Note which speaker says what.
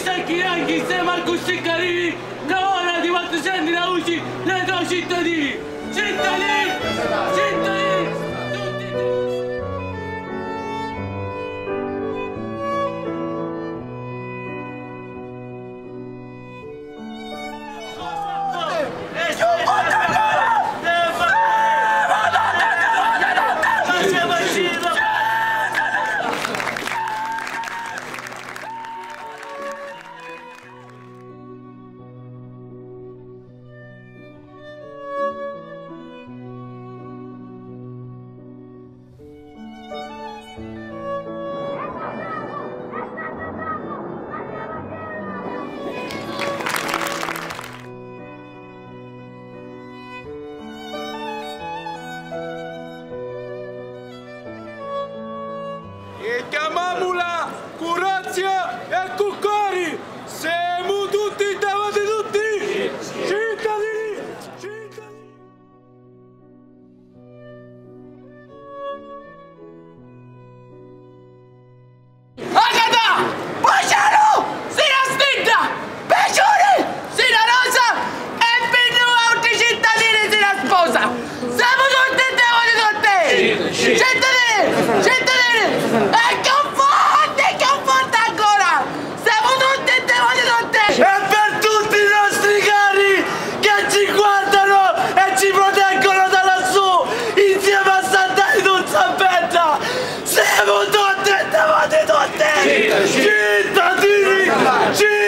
Speaker 1: sacchi anche insieme a questi carini, che ora di quanto senti la voce dei tuoi cittadini! Cittadini! Cittadini! Tutti!
Speaker 2: E chiamiamola Curazia e Cuccari! Siamo tutti davanti tutti! Cittadini! Cittadini!
Speaker 3: Agata! Bacciano! Sina Stinta! Pecione! Sina Rosa! E fino a altri cittadini sina sposa! Siamo tutti davanti tutti! Cittadini! Cittadini! E conforta ancora! Siamo tutti davanti tutti!
Speaker 2: E per tutti i nostri cari che ci guardano e ci proteggono da lassù insieme a Santa Zampetta! Siamo tutti davanti tutti! Cittadini!